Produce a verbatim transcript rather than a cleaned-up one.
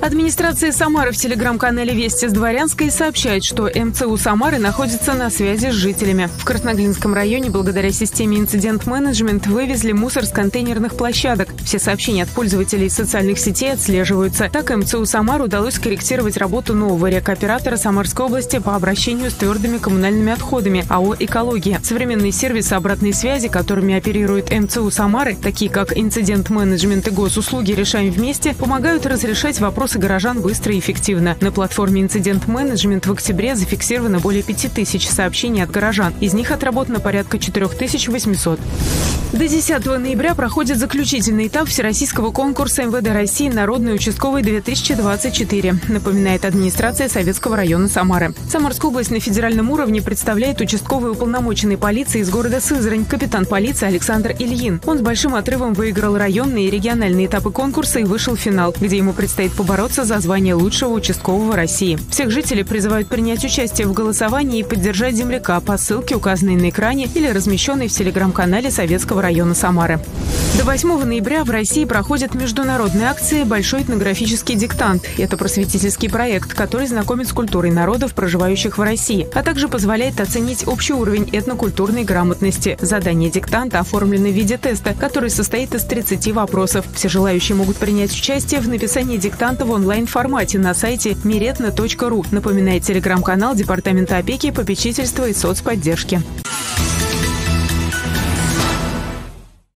Администрация Самары в телеграм-канале «Вести с Дворянской» сообщает, что эм цэ у Самары находится на связи с жителями. В Красноглинском районе благодаря системе «Инцидент-менеджмент» вывезли мусор с контейнерных площадок. Все сообщения от пользователей социальных сетей отслеживаются. Так эм цэ у Самары удалось скорректировать работу нового рекооператора Самарской области по обращению с твердыми коммунальными отходами а о «Экология». Современные сервисы обратной связи, которыми оперирует эм цэ у Самары, такие как «Инцидент-менеджмент» и «Госуслуги. Решаем вместе», помогают разрешать вопросы горожан быстро и эффективно. На платформе «Инцидент-менеджмент» в октябре зафиксировано более пяти тысяч сообщений от горожан. Из них отработано порядка четырёх тысяч восьмисот. До десятого ноября проходит заключительный этап всероссийского конкурса эм вэ дэ России «Народный участковый-две тысячи двадцать четыре», напоминает администрация Советского района Самары. Самарскую область на федеральном уровне представляет участковый уполномоченный полиции из города Сызрань, капитан полиции Александр Ильин. Он с большим отрывом выиграл районные и региональные этапы конкурса и вышел в финал, где ему предстоит побороться за звание лучшего участкового России. Всех жителей призывают принять участие в голосовании и поддержать земляка по ссылке, указанной на экране или размещенной в телеграм-канале Советского района Самары. До восьмого ноября в России проходит международная акция «Большой этнографический диктант». Это просветительский проект, который знакомит с культурой народов, проживающих в России, а также позволяет оценить общий уровень этнокультурной грамотности. Задание диктанта оформлено в виде теста, который состоит из тридцати вопросов. Все желающие могут принять участие в написании диктанта в онлайн-формате на сайте миретна точка ру, напоминает телеграм-канал Департамента опеки, попечительства и соцподдержки.